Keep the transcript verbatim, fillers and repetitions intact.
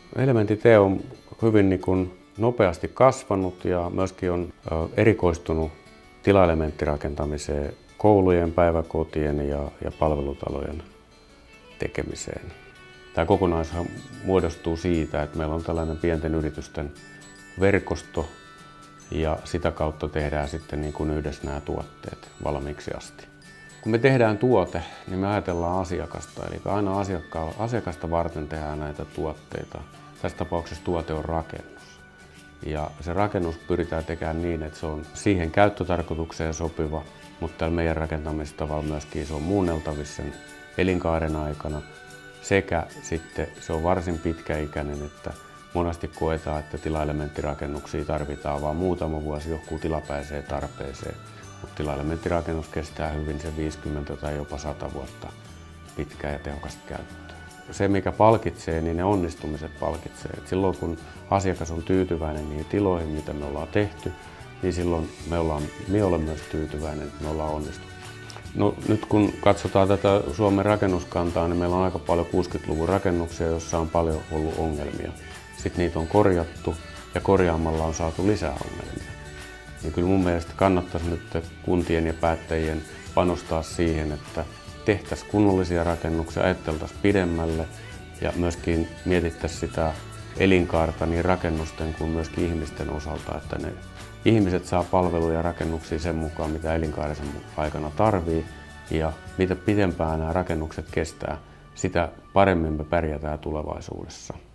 Elementti T on hyvin niin kuin nopeasti kasvanut ja myöskin on erikoistunut tilaelementtirakentamiseen, koulujen, päiväkotien ja, ja palvelutalojen tekemiseen. Tämä kokonaisuus muodostuu siitä, että meillä on tällainen pienten yritysten verkosto ja sitä kautta tehdään sitten niin kuin yhdessä nämä tuotteet valmiiksi asti. Kun me tehdään tuote, niin me ajatellaan asiakasta, eli aina asiakasta varten tehdään näitä tuotteita. Tässä tapauksessa tuote on rakennus. Ja se rakennus pyritään tekemään niin, että se on siihen käyttötarkoitukseen sopiva, mutta tällä meidän rakentamistavalla myöskin se on muunneltavissa sen elinkaaren aikana. Sekä sitten se on varsin pitkäikäinen, että monesti koetaan, että tilaelementtirakennuksia tarvitaan vain muutama vuosi johonkin tilapäiseen tarpeeseen. Mutta tilaelementtirakennus kestää hyvin se viisikymmentä tai jopa sata vuotta pitkää ja tehokasta käyttöä. Se, mikä palkitsee, niin ne onnistumiset palkitsee. Et silloin kun asiakas on tyytyväinen niihin tiloihin, mitä me ollaan tehty, niin silloin me ollaan, me ollaan myös tyytyväinen, että me ollaan onnistuttu. No, nyt kun katsotaan tätä Suomen rakennuskantaa, niin meillä on aika paljon kuusikymmentäluvun rakennuksia, joissa on paljon ollut ongelmia. Sitten niitä on korjattu ja korjaamalla on saatu lisää ongelmia. Niin kyllä mun mielestä kannattaisi nyt kuntien ja päättäjien panostaa siihen, että tehtäisiin kunnollisia rakennuksia, ajatteltaisiin pidemmälle ja myöskin mietittäisiin sitä elinkaarta niin rakennusten kuin myöskin ihmisten osalta, että ne ihmiset saa palveluja ja rakennuksia sen mukaan, mitä elinkaarensa aikana tarvii ja mitä pidempään nämä rakennukset kestää, sitä paremmin me pärjätään tulevaisuudessa.